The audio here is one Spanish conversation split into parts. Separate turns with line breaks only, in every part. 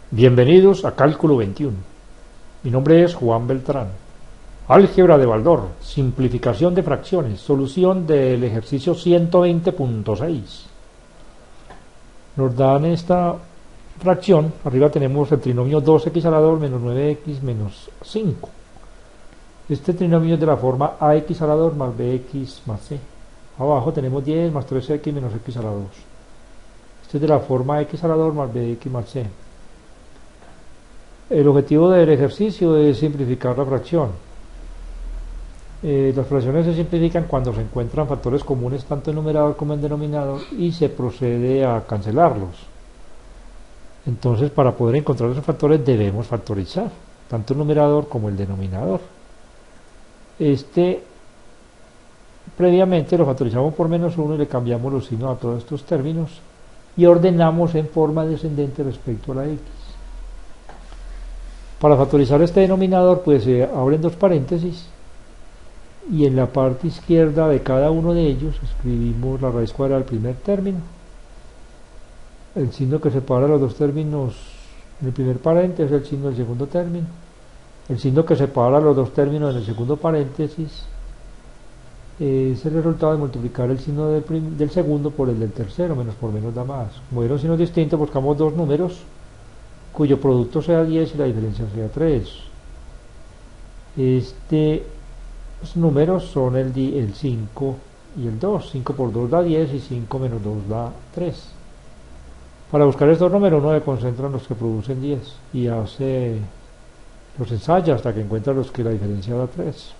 Bienvenidos a Cálculo 21. Mi nombre es Juan Beltrán. Álgebra de Baldor, simplificación de fracciones, solución del ejercicio 120.6. Nos dan esta fracción, arriba tenemos el trinomio 2x a la 2 menos 9x menos 5. Este trinomio es de la forma ax a la 2 más bx más c. Abajo tenemos 10 más 3x menos x a la 2. Este es de la forma x a la 2 más bx más c. El objetivo del ejercicio es simplificar la fracción. Las fracciones se simplifican cuando se encuentran factores comunes tanto en numerador como en denominador y se procede a cancelarlos. Entonces, para poder encontrar esos factores debemos factorizar tanto el numerador como el denominador. Previamente lo factorizamos por menos 1 y le cambiamos los signos a todos estos términos y ordenamos en forma descendente respecto a la x. Para factorizar este denominador, pues se abren dos paréntesis y en la parte izquierda de cada uno de ellos escribimos la raíz cuadrada del primer término, el signo que separa los dos términos en el primer paréntesis es el signo del segundo término, el signo que separa los dos términos en el segundo paréntesis es el resultado de multiplicar el signo del segundo por el del tercero, menos por menos da más. Como vieron signos distintos, buscamos dos números cuyo producto sea 10 y la diferencia sea 3. Los números son el 5 y el 2. 5 por 2 da 10 y 5 menos 2 da 3. Para buscar estos números uno se concentra en los que producen 10 y los ensaya hasta que encuentra los que la diferencia da 3.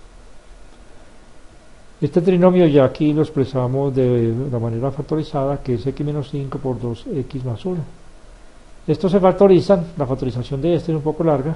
Este trinomio ya aquí lo expresamos de la manera factorizada, que es x menos 5 por 2x más 1. Estos se factorizan, la factorización de este es un poco larga,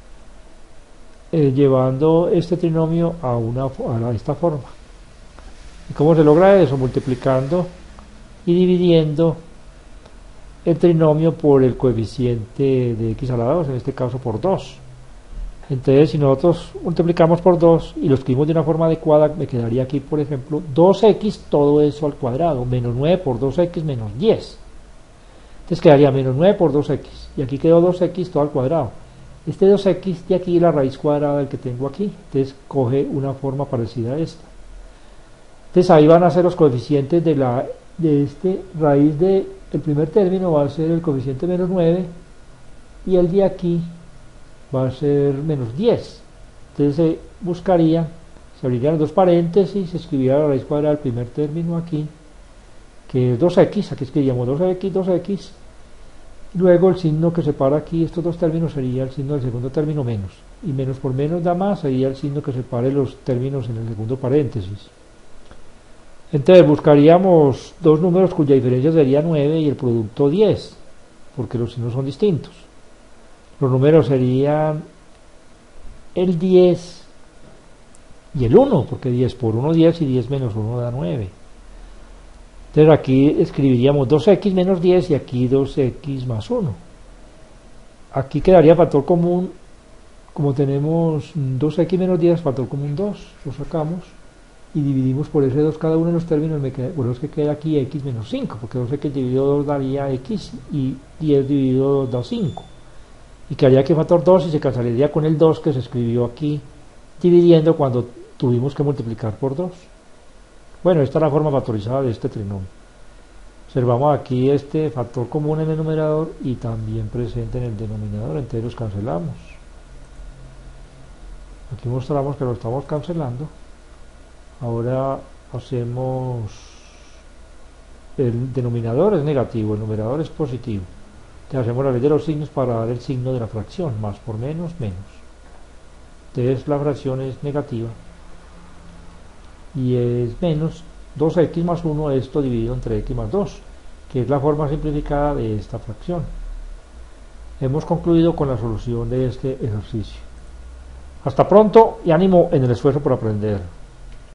llevando este trinomio a esta forma. ¿Y cómo se logra eso? Multiplicando y dividiendo el trinomio por el coeficiente de x a la 2, en este caso por 2. Entonces, si nosotros multiplicamos por 2 y lo escribimos de una forma adecuada, me quedaría aquí, por ejemplo, 2x, todo eso al cuadrado, menos 9 por 2x menos 10. Entonces quedaría menos 9 por 2x, y aquí quedó 2x todo al cuadrado. Este 2x de aquí es la raíz cuadrada del que tengo aquí, entonces coge una forma parecida a esta. Entonces ahí van a ser los coeficientes raíz del primer término va a ser el coeficiente menos 9, y el de aquí va a ser menos 10. Entonces se abrirían dos paréntesis, se escribiría la raíz cuadrada del primer término aquí, que es 2x, aquí escribiríamos 2x, luego el signo que separa aquí estos dos términos sería el signo del segundo término menos, y menos por menos da más, sería el signo que separe los términos en el segundo paréntesis. Entonces buscaríamos dos números cuya diferencia sería 9 y el producto 10, porque los signos son distintos. Los números serían el 10 y el 1, porque 10 por 1 10 y 10 menos 1 da 9. Entonces aquí escribiríamos 2x menos 10 y aquí 2x más 1. Aquí quedaría factor común, como tenemos 2x menos 10, factor común 2, lo sacamos y dividimos por ese 2 cada uno de los términos, por eso que queda aquí x menos 5, porque 2x dividido 2 daría x y 10 dividido 2 da 5. Y quedaría aquí factor 2 y se cancelaría con el 2 que se escribió aquí, dividiendo cuando tuvimos que multiplicar por 2. Bueno, esta es la forma factorizada de este trinomio. Observamos aquí este factor común en el numerador y también presente en el denominador, entonces los cancelamos. Aquí mostramos que lo estamos cancelando. Ahora hacemos, el denominador es negativo, el numerador es positivo. Entonces hacemos la ley de los signos para dar el signo de la fracción, más por menos, menos. Entonces la fracción es negativa y es menos 2x más 1, esto dividido entre x más 2, que es la forma simplificada de esta fracción. Hemos concluido con la solución de este ejercicio. Hasta pronto y ánimo en el esfuerzo por aprender.